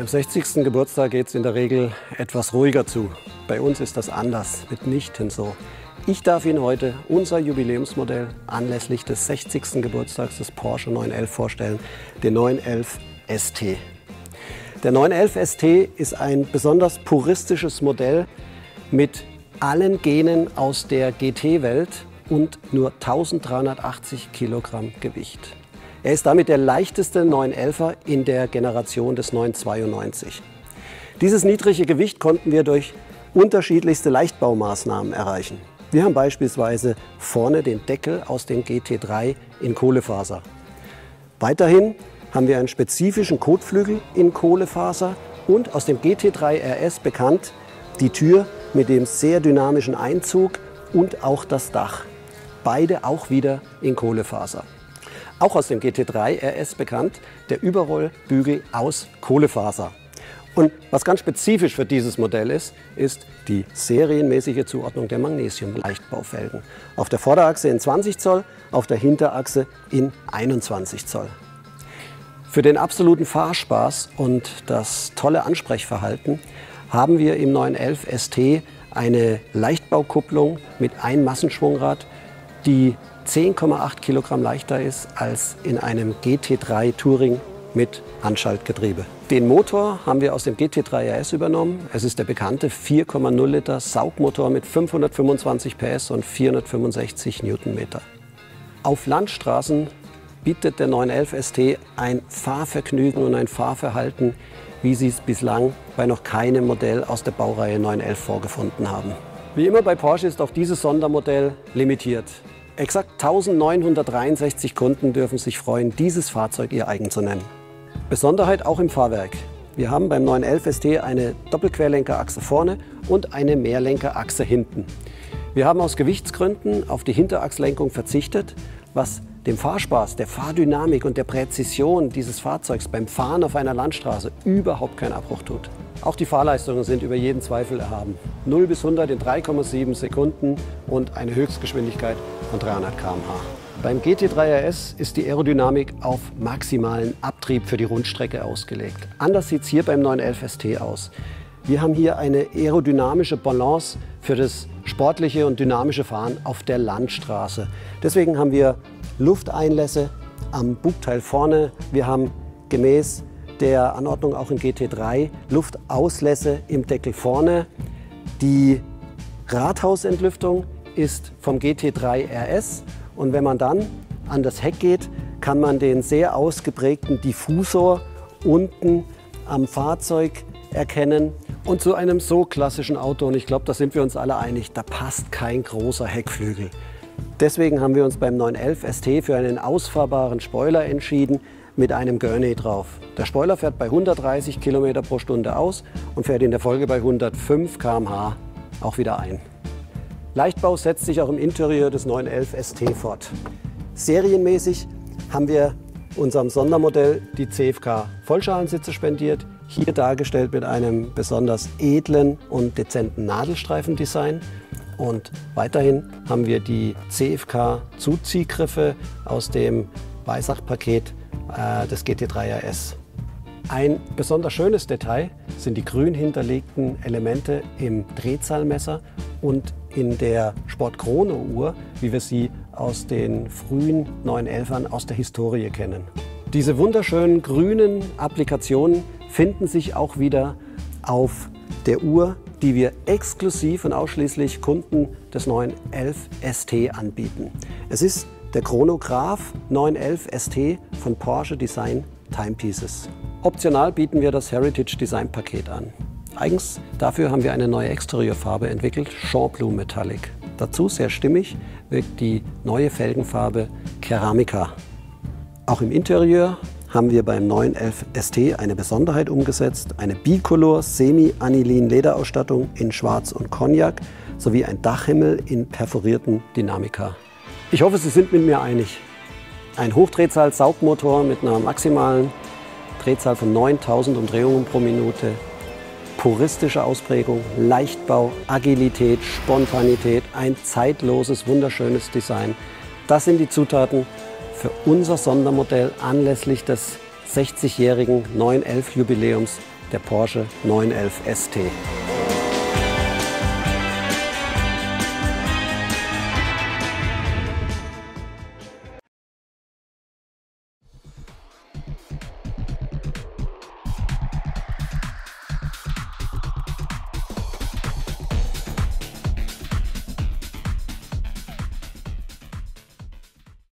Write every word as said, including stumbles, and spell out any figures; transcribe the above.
Beim sechzigsten Geburtstag geht es in der Regel etwas ruhiger zu. Bei uns ist das anders, mitnichten so. Ich darf Ihnen heute unser Jubiläumsmodell anlässlich des sechzigsten Geburtstags des Porsche neun elf vorstellen, den neun elf S T. Der neun elf S T ist ein besonders puristisches Modell mit allen Genen aus der G T-Welt und nur eintausenddreihundertachtzig Kilogramm Gewicht. Er ist damit der leichteste neun elfer in der Generation des neun zweiundneunzig. Dieses niedrige Gewicht konnten wir durch unterschiedlichste Leichtbaumaßnahmen erreichen. Wir haben beispielsweise vorne den Deckel aus dem G T drei in Kohlefaser. Weiterhin haben wir einen spezifischen Kotflügel in Kohlefaser und aus dem G T drei R S bekannt die Tür mit dem sehr dynamischen Einzug und auch das Dach. Beide auch wieder in Kohlefaser. Auch aus dem G T drei R S bekannt der Überrollbügel aus Kohlefaser. Und was ganz spezifisch für dieses Modell ist, ist die serienmäßige Zuordnung der Magnesium-Leichtbaufelgen. Auf der Vorderachse in zwanzig Zoll, auf der Hinterachse in einundzwanzig Zoll. Für den absoluten Fahrspaß und das tolle Ansprechverhalten haben wir im neun elf S T eine Leichtbaukupplung mit Einmassenschwungrad, die zehn Komma acht Kilogramm leichter ist als in einem G T drei Touring mit Handschaltgetriebe. Den Motor haben wir aus dem G T drei R S übernommen. Es ist der bekannte vier Komma null Liter Saugmotor mit fünfhundertfünfundzwanzig P S und vierhundertfünfundsechzig Newtonmeter. Auf Landstraßen bietet der neun elf S T ein Fahrvergnügen und ein Fahrverhalten, wie Sie es bislang bei noch keinem Modell aus der Baureihe neun elf vorgefunden haben. Wie immer bei Porsche ist auch dieses Sondermodell limitiert. Exakt eintausendneunhundertdreiundsechzig Kunden dürfen sich freuen, dieses Fahrzeug ihr eigen zu nennen. Besonderheit auch im Fahrwerk. Wir haben beim neun elf S T eine Doppelquerlenkerachse vorne und eine Mehrlenkerachse hinten. Wir haben aus Gewichtsgründen auf die Hinterachslenkung verzichtet, was dem Fahrspaß, der Fahrdynamik und der Präzision dieses Fahrzeugs beim Fahren auf einer Landstraße überhaupt keinen Abbruch tut. Auch die Fahrleistungen sind über jeden Zweifel erhaben. null bis hundert in drei Komma sieben Sekunden und eine Höchstgeschwindigkeit von dreihundert Kilometer pro Stunde. Beim G T drei R S ist die Aerodynamik auf maximalen Abtrieb für die Rundstrecke ausgelegt. Anders sieht es hier beim neun elf S T aus. Wir haben hier eine aerodynamische Balance für das sportliche und dynamische Fahren auf der Landstraße. Deswegen haben wir Lufteinlässe am Bugteil vorne. Wir haben gemäß der Anordnung auch im G T drei Luftauslässe im Deckel vorne. Die Rathausentlüftung ist vom G T drei R S. Und wenn man dann an das Heck geht, kann man den sehr ausgeprägten Diffusor unten am Fahrzeug erkennen. Und zu einem so klassischen Auto, und ich glaube, da sind wir uns alle einig, da passt kein großer Heckflügel. Deswegen haben wir uns beim neun elf S T für einen ausfahrbaren Spoiler entschieden mit einem Gurney drauf. Der Spoiler fährt bei hundertdreißig Kilometer pro Stunde aus und fährt in der Folge bei hundertfünf Kilometer pro Stunde auch wieder ein. Leichtbau setzt sich auch im Interieur des neun elf S T fort. Serienmäßig haben wir unserem Sondermodell die C F K Vollschalensitze spendiert, hier dargestellt mit einem besonders edlen und dezenten Nadelstreifendesign. Und weiterhin haben wir die C F K Zuziehgriffe aus dem Weissach-Paket äh, des G T drei R S. Ein besonders schönes Detail sind die grün hinterlegten Elemente im Drehzahlmesser und in der Sport-Chrono-Uhr, wie wir sie aus den frühen neun elfern aus der Historie kennen. Diese wunderschönen grünen Applikationen finden sich auch wieder auf der Uhr, die wir exklusiv und ausschließlich Kunden des neun elf S T anbieten. Es ist der Chronograph neun elf S T von Porsche Design Timepieces. Optional bieten wir das Heritage Design Paket an. Eigens dafür haben wir eine neue Exterieurfarbe entwickelt, Champ Blue Metallic. Dazu sehr stimmig wirkt die neue Felgenfarbe Ceramica. Auch im Interieur haben wir beim neun elf S T eine Besonderheit umgesetzt, eine Bicolor Semi-Anilin Lederausstattung in Schwarz und Cognac sowie ein Dachhimmel in perforierten Dynamica. Ich hoffe, Sie sind mit mir einig. Ein Hochdrehzahl-Saugmotor mit einer maximalen Drehzahl von neuntausend Umdrehungen pro Minute, puristische Ausprägung, Leichtbau, Agilität, Spontanität, ein zeitloses, wunderschönes Design. Das sind die Zutaten für unser Sondermodell anlässlich des sechzigjährigen neun elf Jubiläums der Porsche neun elf S T.